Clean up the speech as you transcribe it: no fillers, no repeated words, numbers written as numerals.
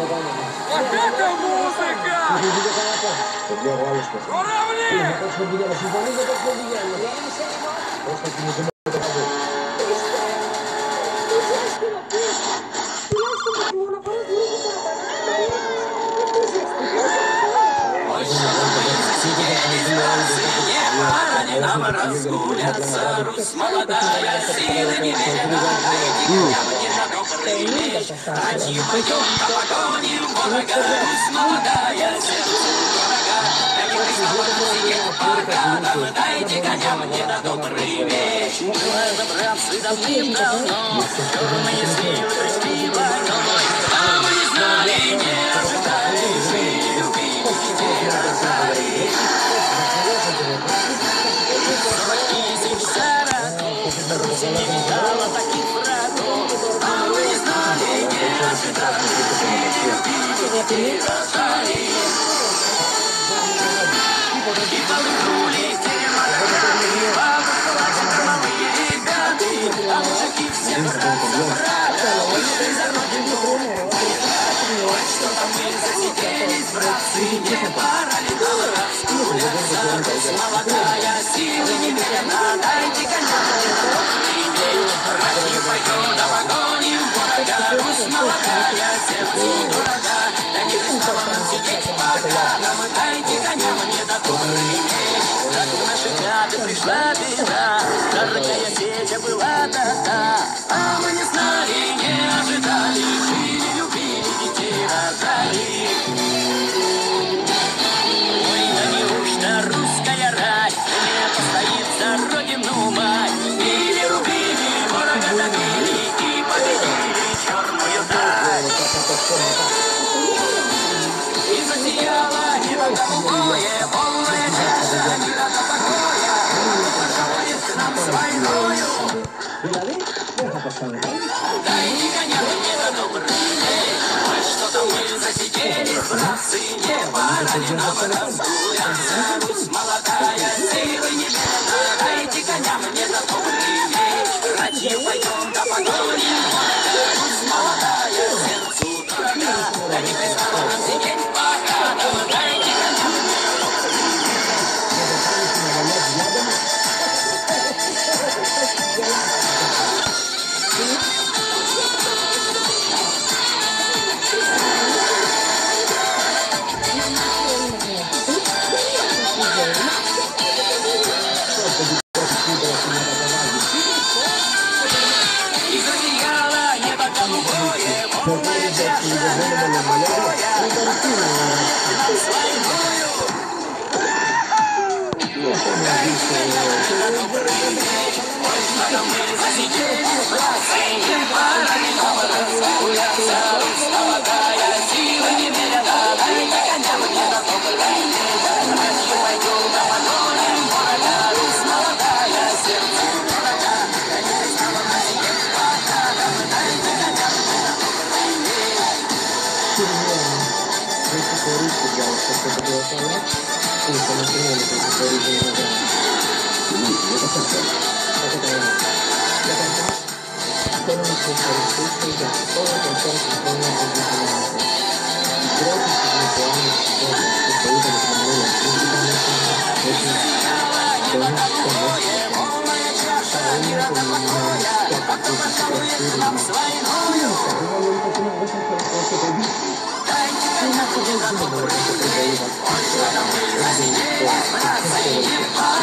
Вот это музыка! Журавли! Нам разгуляться, Русь молодая, силы немерено, дайте мне на добрый меч. Братья, пойдем-ка погоним врага, Русь молодая, сердцу дорога. Я не признала музыке паркадом, дайте коня мне на добрый меч. Было это, братцы, давным-давно, черные сливы пришли войной, а мы не знали, не ожидали, жили, любили, детей рожали. 40 тысяч зародов, Русь не видала таких врагов, а мы не знали, не ожидали, жили, любили, детей рожали. И полыхнули те морали, бабушка, малые ребята, а мужики все братцы, брата, вышли за родину. Ой, что-то мы засиделись, братцы, не пора ли нам разгуляться, Русь молодая, силы немерено, дайте коня мне на добрый меч. Братья, пойдем да погоним врага, Русь молодая, сердцу дорога. Я не пристала нам сидеть пока, нам дайте коня мне на добрый меч. Так в наши хаты пришла беда, жаркая сеча была тогда, а мы не знали, не ожидали, жили, любили, детей рожали. Ой, да неужто русская рать не постоит за родину мать? Или рубили, ворога добили и победили черную даль. И засияло небо голубое, полное чаше мира до покоя, приходит к нам с войною. Дайте коня мне на добрый меч, ой, что-то мы засиделись, братцы, не пора ли нам разгуляться, Русь молодая, силы немерено, дайте коня мне на добрый меч. Братья, пойдем да погоним врага, Русь молодая, сердцу дорога. Я не признала нам сидеть пока, дайте коня мне на добрый меч. И засияло небо голубое, полная чаша мира до покоя, нам с войною. Дайте коня мне на добрый меч, ой, что-то мы засиделись, братцы, не пора ли нам разгуляться, Русь молодая, силы немерено, дайте коня мне на добрый меч. Братья, пойдем да погоним врага, Русь молодая, сердцу дорога. Я не признала на сидеть пока, дайте коня мне на добрый меч. Полная чаша мира до покоя, а кто пожалует нам с войною? Дайте коня мне на добрый меч, ой, что-то мы засиделись, братцы, не пора